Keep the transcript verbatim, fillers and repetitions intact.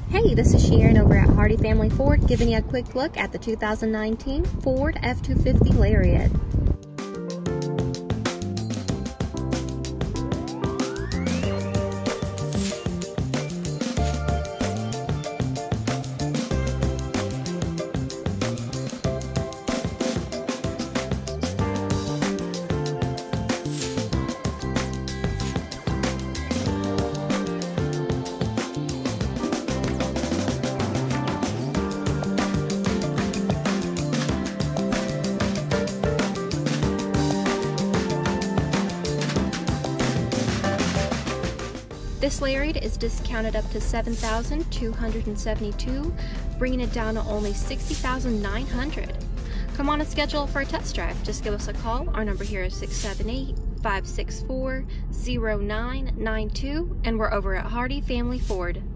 Hey, this is Sharon over at Hardy Family Ford giving you a quick look at the two thousand nineteen Ford F two fifty Lariat. This Lariat is discounted up to seven thousand two hundred seventy-two dollars, bringing it down to only sixty thousand nine hundred dollars. Come on and schedule for a test drive. Just give us a call. Our number here is six seven eight, five six four, zero nine nine two, and we're over at Hardy Family Ford.